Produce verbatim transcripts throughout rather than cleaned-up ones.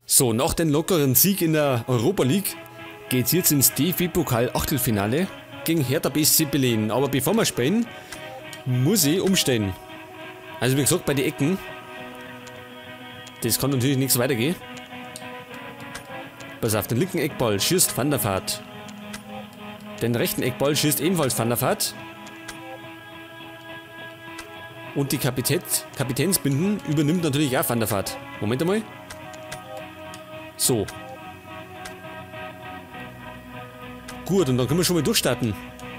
So, nach dem lockeren Sieg in der Europa League geht es jetzt ins D F B-Pokal-Achtelfinale gegen Hertha B S C Berlin. Aber bevor wir spielen, muss ich umstellen. Also wie gesagt, bei den Ecken, das kann natürlich nichts weitergehen. Pass auf, den linken Eckball schießt Van der Vaart. Den rechten Eckball schießt ebenfalls Van der Vaart. Und die Kapitän Kapitänsbinden übernimmt natürlich auch Van der Vaart. Moment einmal. So. Gut, und dann können wir schon mal durchstarten.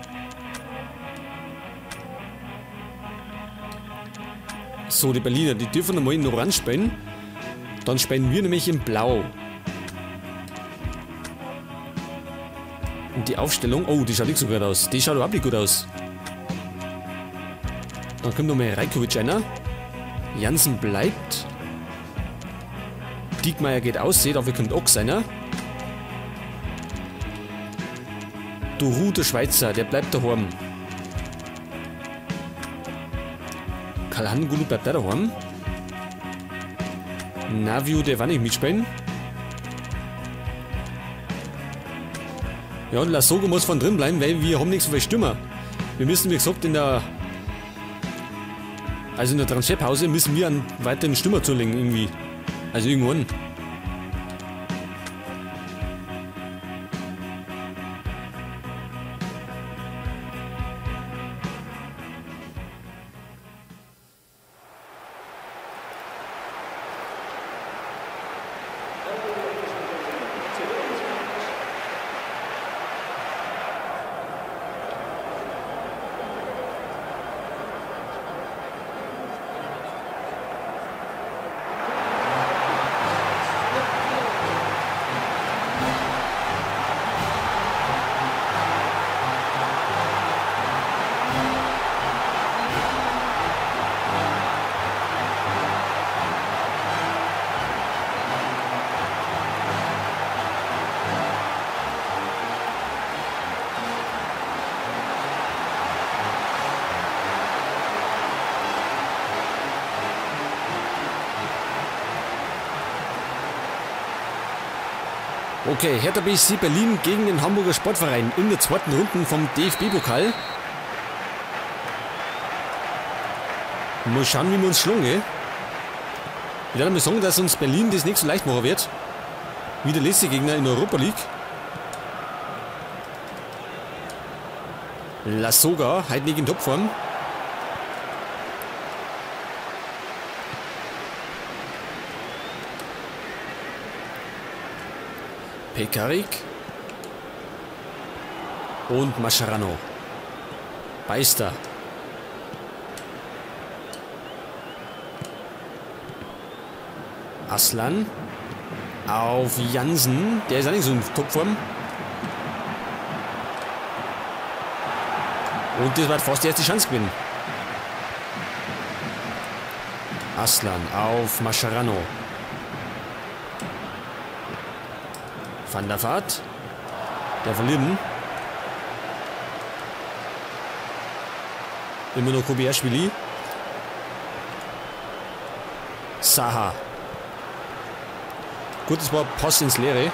So, die Berliner, die dürfen einmal in Orange spielen. Dann spielen wir nämlich in Blau. Und die Aufstellung, oh, die schaut nicht so gut aus. Die schaut überhaupt nicht gut aus. Dann kommt nochmal Rajkovic einer. Jansen bleibt. Diekmeyer geht aus, seht, dafür kommt Ochs einer. Duru, der Schweizer, der bleibt daheim. Kalhangulu bleibt da daheim. Navio, der war nicht mitspielen. Ja, und Lassogo muss von drin bleiben, weil wir haben nichts für Stürmer. Wir müssen, wie gesagt, in der Also in der Transferpause müssen wir einen weiteren Stürmer zulegen irgendwie. Also irgendwann. Okay, Hertha B S C Berlin gegen den Hamburger Sportverein in der zweiten Runde vom D F B-Pokal. Mal schauen, wie wir uns schlagen. Ich werde mal sagen, dass uns Berlin das nicht so leicht machen wird. Wie der letzte Gegner in der Europa League. Lassoga, heute nicht in Topform. Pekarik und Mascherano. Beister. Aslan auf Jansen. Der ist auch nicht so in Topform. Und das war fast die erste Chance gewinnen. Aslan auf Mascherano. Van der Vaart. Der verliert ihn. Immer noch Kobiaschwili. Saha. Gut, das war Pass ins Leere.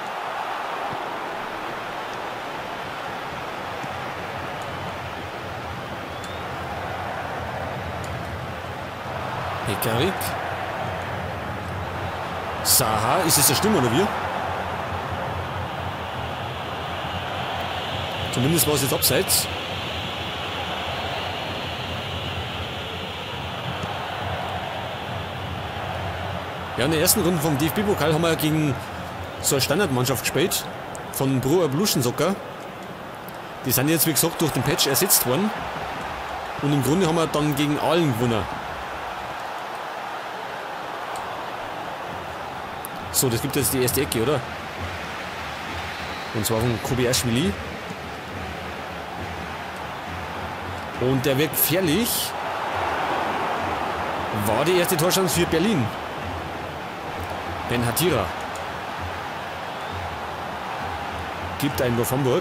Pekarik. Saha. Ist es der Stürmer oder wir? Zumindest war es jetzt abseits. Ja, in der ersten Runde vom D F B-Pokal haben wir gegen so eine Standardmannschaft gespielt. Von Pro Evolution Soccer. Die sind jetzt, wie gesagt, durch den Patch ersetzt worden. Und im Grunde haben wir dann gegen allen gewonnen. So, das gibt jetzt die erste Ecke, oder? Und zwar von Kobiaschwili. Und der wird gefährlich. War die erste Torchance für Berlin. Ben Hatira. Gibt einen auf Hamburg.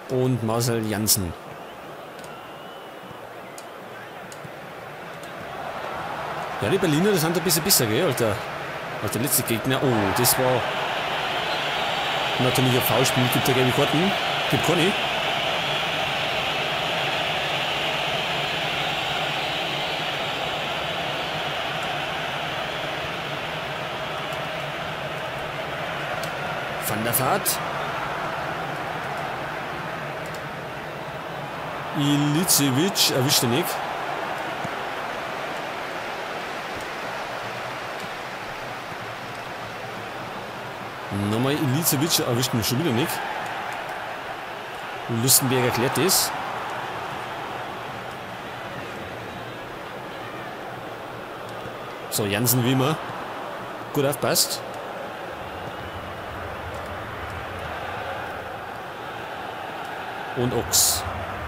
und Marcel Janssen. Ja, die Berliner, das sind ein bisschen besser, gell, Alter. Als der letzte Gegner. Oh, das war natürlich ein Foulspiel. Gibt ja gelbe Karten. Gibt keine. Van der Vaart. Ilicevic erwischt er nicht. Nochmal Ilicevic erwischt ihn schon wieder nicht. Lustenberger klärt das. So, Janssen wie immer. Gut aufpasst. Und Ochs.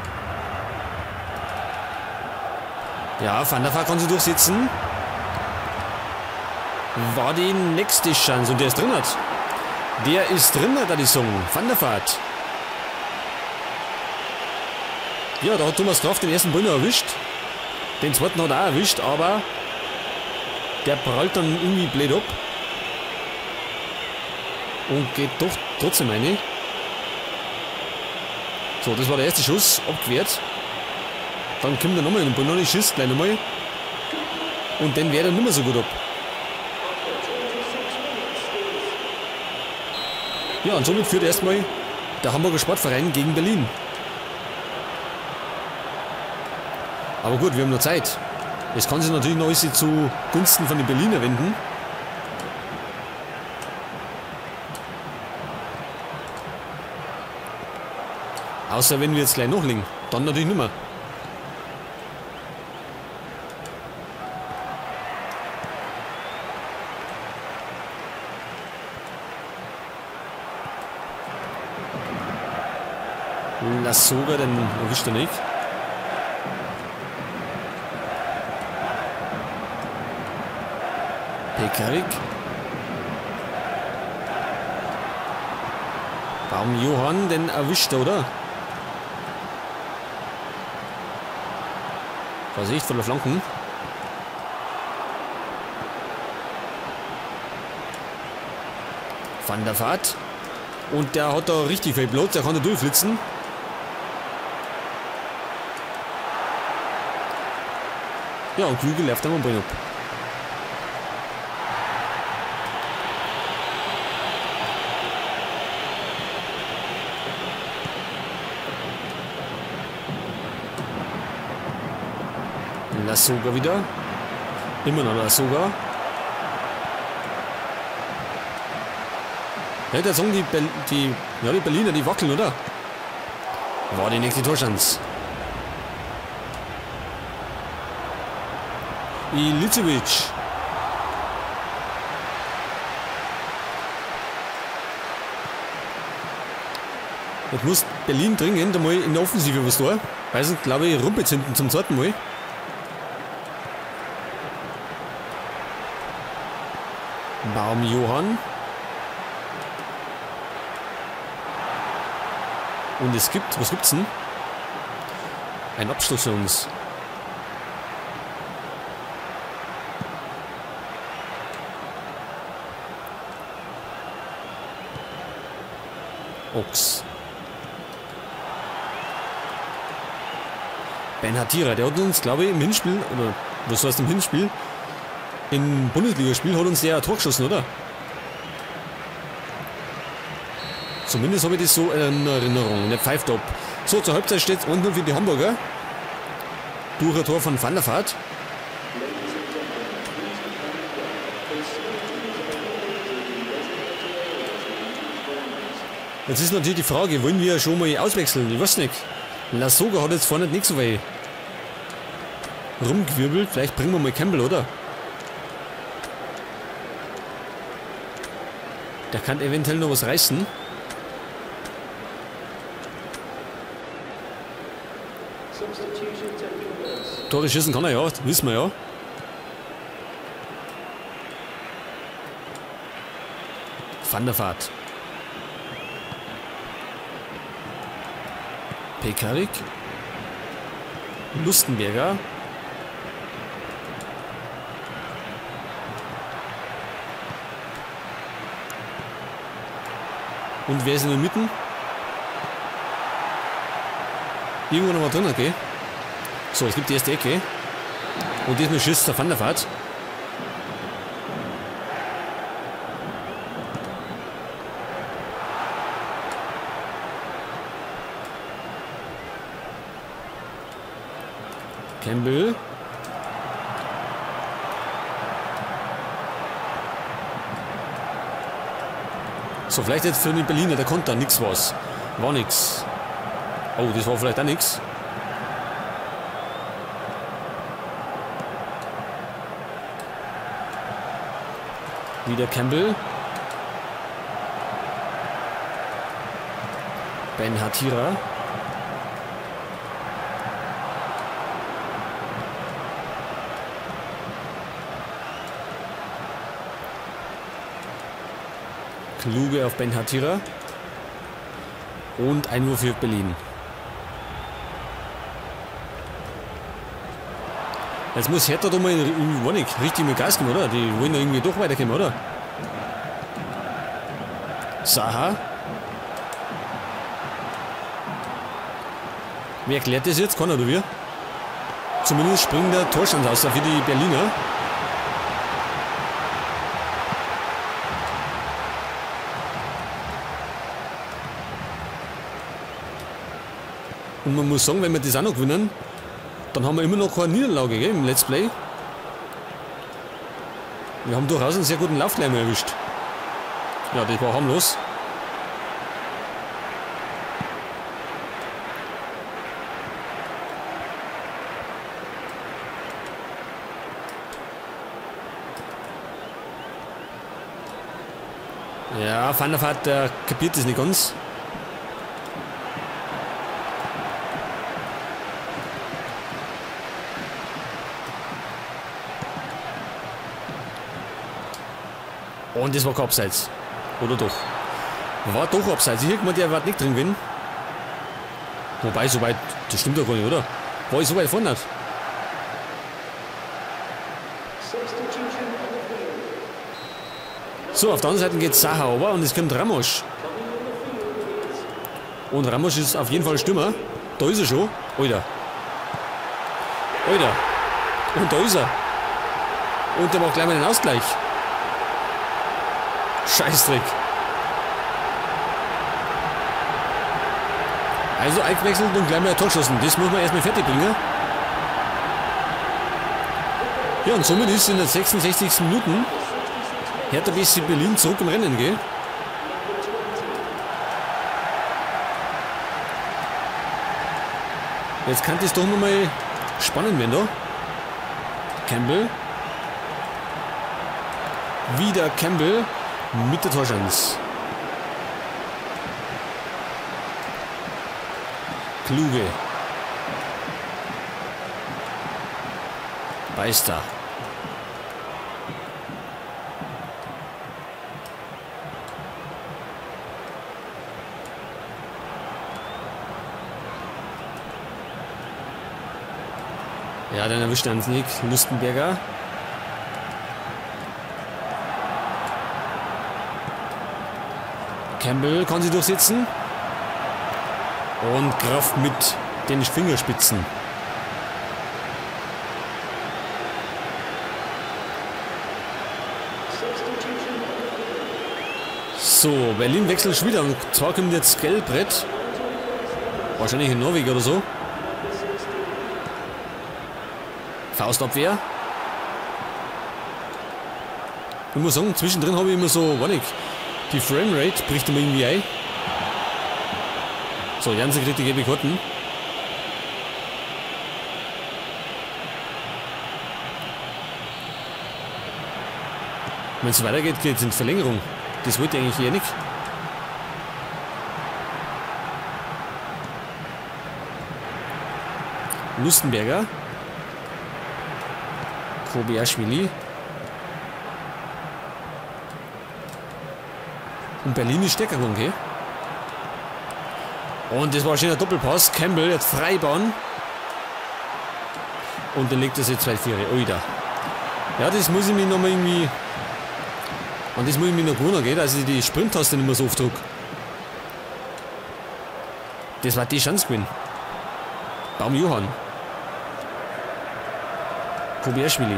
Ja, Van der Vaart kann sich durchsetzen. War die nächste Chance und der ist drin hat. Der ist drin, hat er die Song. Van der Vaart. Ja, da hat Thomas Kraft den ersten Ball noch erwischt. Den zweiten hat er auch erwischt, aber der prallt dann irgendwie blöd ab. Und geht doch trotzdem rein. So, das war der erste Schuss, abgewehrt. Dann kommt er nochmal in den Ball, noch nicht schießt, gleich nochmal. Und dann wäre er nicht mehr so gut ab. Ja, und somit führt erstmal der Hamburger Sportverein gegen Berlin. Aber gut, wir haben noch Zeit. Es kann sich natürlich noch alles zu Gunsten von den Berliner wenden. Außer wenn wir jetzt gleich nachlegen. Dann natürlich nicht mehr. Lassoga, den erwischt er nicht. Pekarik. Baum Johann, den erwischt er, oder? Vorsicht von der Flanken. Van der Vaart. Und der hat da richtig viel Platz, der kann da durchflitzen. Ja, und Klügel läuft am Ball ab. Lassoga wieder. Immer noch Lassoga. Ja, da sagen die, Be die, ja, die Berliner, die wackeln, oder? War die nächste Torschance. Ilicevic. Jetzt muss Berlin dringend einmal in der Offensive was tun. Weil sie, glaube ich, rumpelt hinten zum zweiten Mal. Baum Johann. Und es gibt, was gibt's denn? Ein Abschluss für uns. Ochs. Ben Hatira, der hat uns, glaube ich, im Hinspiel, oder was heißt im Hinspiel, im Bundesligaspiel hat uns der ein Tor geschossen, oder? Zumindest habe ich das so in Erinnerung. Der pfeift ab. So, zur Halbzeit steht es eins null für die Hamburger. Durch ein Tor von Van der Vaart. Jetzt ist natürlich die Frage, wollen wir schon mal auswechseln? Ich weiß nicht. Lassoga hat jetzt vorne nicht so weit rumgewirbelt. Vielleicht bringen wir mal Campbell, oder? Der kann eventuell noch was reißen. Tore schießen kann er ja, wissen wir ja. Van der Vaart. Pekarik. Lustenberger. Und wer ist in der Mitte? Irgendwo noch mal drin, okay. So, es gibt die erste Ecke. Und diesmal schießt der Van der Vaart. Campbell. So, vielleicht jetzt für den Berliner, der konnte da nix was. War nix. Oh, das war vielleicht auch nix. Wieder Campbell. Ben Hatira. Kluge auf Ben Hatira. Und ein Wurf für Berlin. Jetzt muss Hertha da mal in Warnig richtig mit Gas geben, oder? Die wollen da irgendwie doch weiterkommen, oder? Saha. Wer erklärt das jetzt? Kann er oder wir? Zumindest springt der Torstand aus für die Berliner. Und man muss sagen, wenn wir das auch noch gewinnen, dann haben wir immer noch keine Niederlage, gell, im Let's Play. Wir haben durchaus einen sehr guten Lauf gleich mal erwischt. Ja, das war harmlos. Ja, Van der Vaart, der kapiert das nicht ganz. Und das war kein Abseits. Oder doch? War doch Abseits. Ich hätte gemeint, der wird nicht drin gewinnen. Wobei, so weit, das stimmt doch gar nicht, oder? War ich so weit vorne? So, auf der anderen Seite geht Saha runter und es kommt Ramos. Und Ramos ist auf jeden Fall Stürmer. Da ist er schon. Alter. Alter. Und da ist er. Und der macht gleich mal den Ausgleich. Scheißdreck. Also eingewechselt und gleich mal ein Tor geschossen. Das muss man erstmal fertig bringen. Ja, und somit ist in der sechsundsechzigsten Minuten Hertha B S C Berlin zurück im Rennen, gell? Jetzt kann das doch noch mal spannend werden da. Campbell. Wieder Campbell. Mit der Torschance. Kluge. Beister. Ja, dann erwischt er uns nicht. Lustenberger. Campbell kann sie durchsetzen. Und Kraft mit den Fingerspitzen. So, Berlin wechselt schon wieder. Und zwar kommt jetzt Gelbrett. Wahrscheinlich in Norwegen oder so. Faustabwehr. Ich muss sagen, zwischendrin habe ich immer so, warte ich, die Framerate bricht immer irgendwie ein. So, Jansen kriegt die gelbe Karten. Wenn es weitergeht, geht es in Verlängerung. Das wollte ich eigentlich eher nicht. Lustenberger. Kobiaschwili. Und Berlin ist stärker geworden, okay? Und das war ein schöner Doppelpass. Campbell jetzt Freibahn. Und dann legt er sich zwei vier. Oida. Ja, das muss ich mir nochmal irgendwie. Und das muss ich mir noch gewohnen, gell, dass ich die Sprint-Taste nicht mehr so oft drücke. Das war die Chance gewesen. Baum Johann. Kobiaschwili.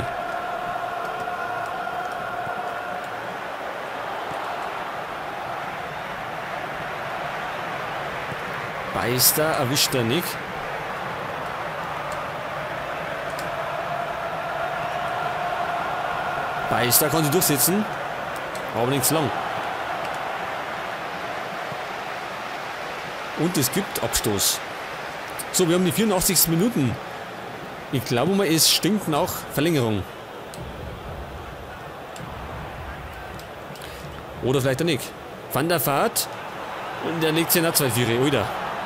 Beister erwischt er nicht. Beister kann sich durchsetzen, aber nichts lang. Und es gibt Abstoß. So, wir haben die vierundachtzigsten Minuten. Ich glaube mal, es stinkt nach Verlängerung. Oder vielleicht auch nicht. Van der Vaart. Und der legt sich nach zwei vier. Oida.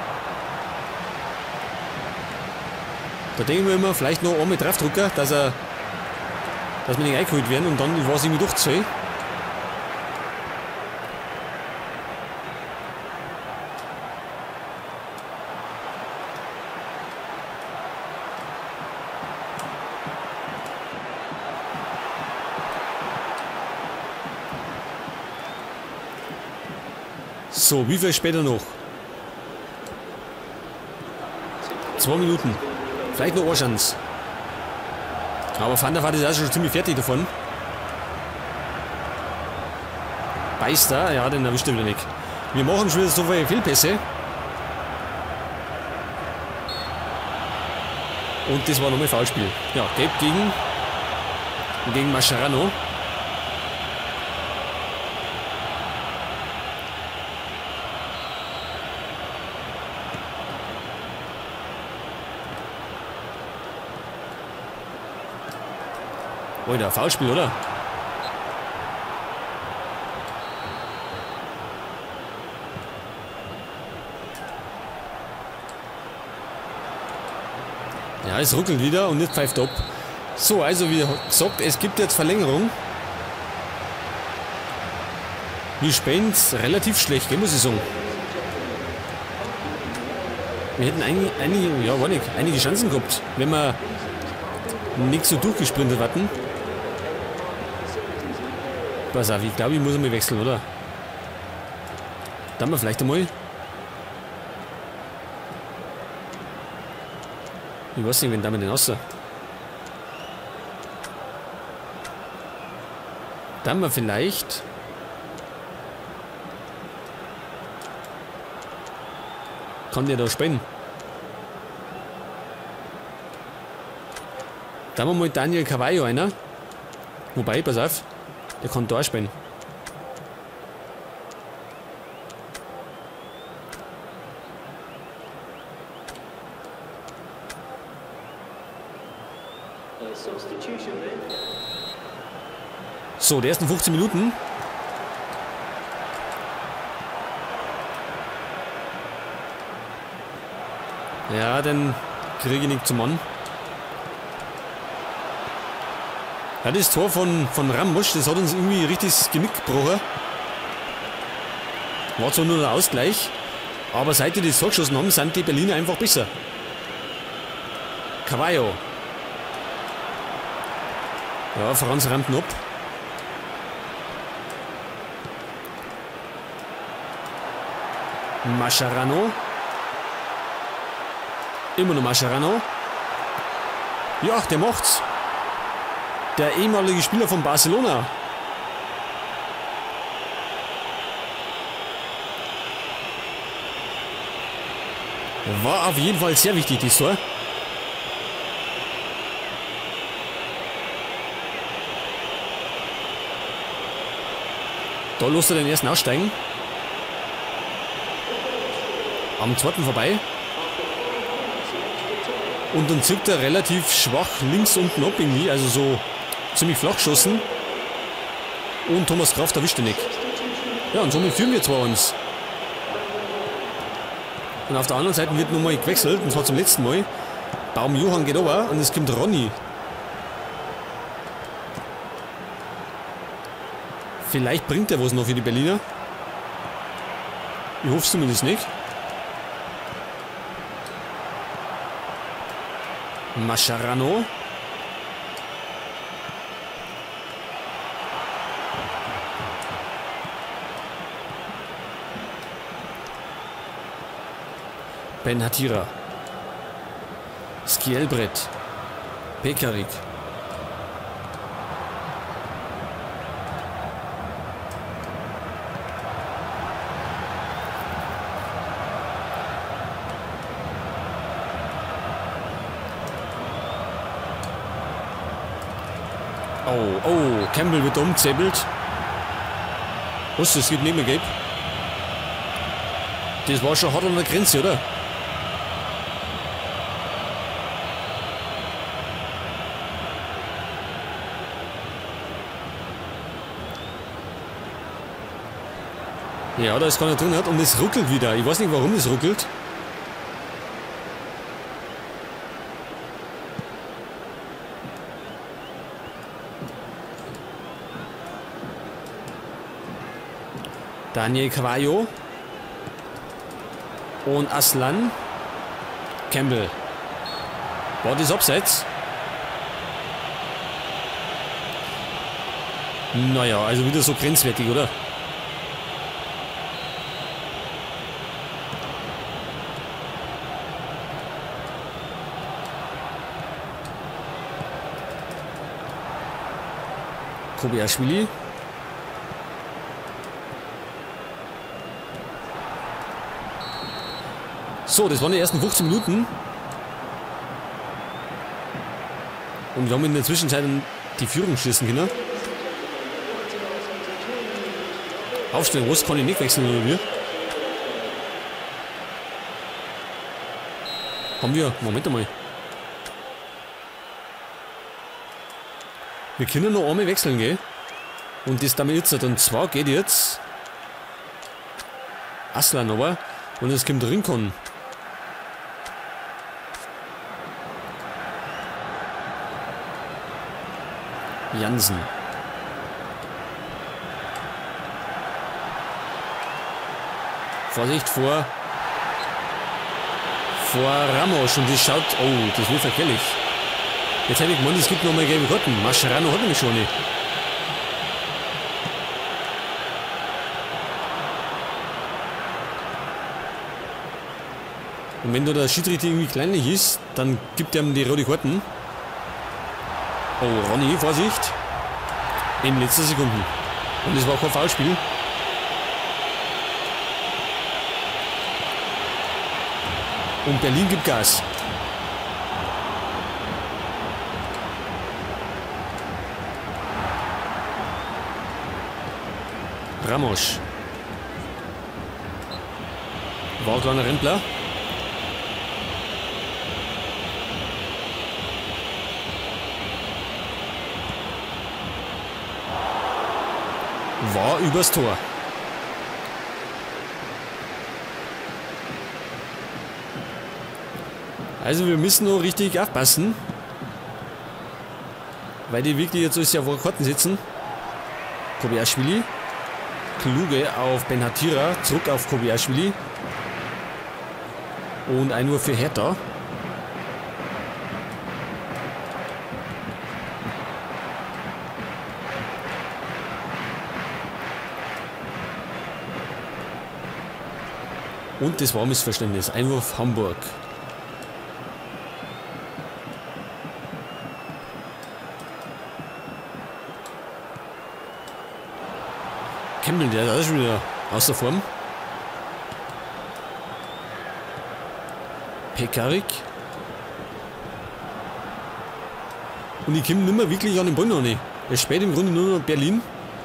Da denken wir immer, vielleicht noch einmal draufdrücken, dass er. Dass wir nicht eingeholt werden und dann war es irgendwie durchzuziehen. So, wie viel später noch? Zwei Minuten. Vielleicht noch eine Chance. Aber Van der Vaart ist auch schon ziemlich fertig davon. Beister, ja, den erwischt er wieder nicht. Wir machen schon wieder so viele Fehlpässe. Und das war nochmal Foulspiel. Ja, gelb gegen, gegen Mascherano. Oder Foulspiel, oder? Ja, es ruckelt wieder und jetzt pfeift ab. So, also wie gesagt, es gibt jetzt Verlängerung. Wir spielen es relativ schlecht, muss ich sagen. Wir hätten einige, einige, ja, war nicht, einige Chancen gehabt, wenn wir nicht so durchgesprintet hatten. Pass auf, ich glaube, ich muss einmal wechseln, oder? Dann mal vielleicht einmal. Ich weiß nicht, wenn damit den außer. Dann mal vielleicht. Kann der da spielen? Dann haben wir mal Daniel Carvalho einer. Wobei, pass auf. Der kann da spielen. So, die ersten fünfzehn Minuten. Ja, dann kriege ich nicht zum Mann. Ja, das Tor von, von Ramos, das hat uns irgendwie richtig das Genick gebrochen. War zwar nur der Ausgleich, aber seit die das Tor geschossen haben, sind die Berliner einfach besser. Carvalho. Ja, Franz rammt ihn ab. Mascherano. Immer noch Mascherano. Ja, der macht's. Der ehemalige Spieler von Barcelona. War auf jeden Fall sehr wichtig, das Tor. Da lässt er den ersten aussteigen. Am zweiten vorbei. Und dann zückt er relativ schwach links unten ab irgendwie, also so ziemlich flach geschossen. Und Thomas Kraft erwischt ihn nicht. Ja, und somit führen wir zwei eins. Und auf der anderen Seite wird nochmal gewechselt, und zwar zum letzten Mal. Baum Johann geht over und es kommt Ronny. Vielleicht bringt er was noch für die Berliner. Ich hoffe es zumindest nicht. Mascherano. Benhatira. Skielbrett. Pekarik. Oh, oh, Campbell wird umgezeppelt. Was, das geht nicht mehr, Gabe? Das war schon hart an der Grenze, oder? Ja, da ist keiner drin hat und es ruckelt wieder. Ich weiß nicht, warum es ruckelt. Daniel Carvalho. Und Aslan. Campbell. War das abseits? Naja, also wieder so grenzwertig, oder? Kobiaschwili. So, das waren die ersten fünfzehn Minuten. Und wir haben in der Zwischenzeit die Führung schießen können. Aufstellen, was kann ich nicht wechseln oder wir? Haben wir, Moment einmal. Wir können noch einmal wechseln, gell? Und das damit jetzt, und zwar geht jetzt Aslan aber, und es kommt Rincon. Jansen. Vorsicht vor vor Ramos und das schaut, oh, das wird verkehrt. Jetzt hätte ich gemeint, es gibt noch mal gelbe Karten. Mascherano hat nämlich schon nicht. Und wenn da der Schiedsrichter irgendwie kleinlich ist, dann gibt er ihm die rote Karten. Oh, Ronny, Vorsicht. In letzter Sekunde. Und es war kein Foulspiel. Und Berlin gibt Gas. Ramos. War ein kleiner Rempler. War übers Tor. Also wir müssen noch richtig aufpassen. Weil die wirklich jetzt alles ja vor Karten sitzen. Kobiaschwili. Kluge auf Benhatira. Zurück auf Kobiaschwili. Und ein Uhr für Hertha. Und das war ein Missverständnis. Einwurf Hamburg. Campbell, der ist schon wieder aus der Form. Pekarik. Und ich komme nicht mehr wirklich an den Ball noch nicht. Er spielt im Grunde nur noch Berlin.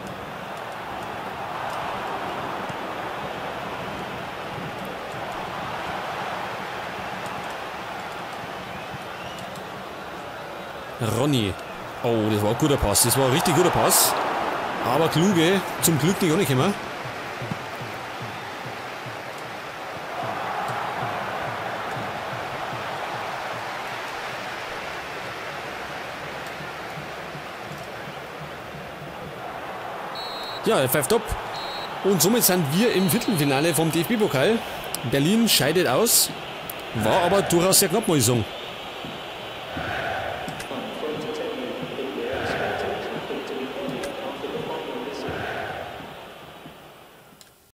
Ronny. Oh, das war ein guter Pass. Das war ein richtig guter Pass. Aber Kluge zum Glück nicht gekommen. Ja, er pfeift ab. Und somit sind wir im Viertelfinale vom D F B-Pokal. Berlin scheidet aus. War aber durchaus sehr knapp, muss ich sagen.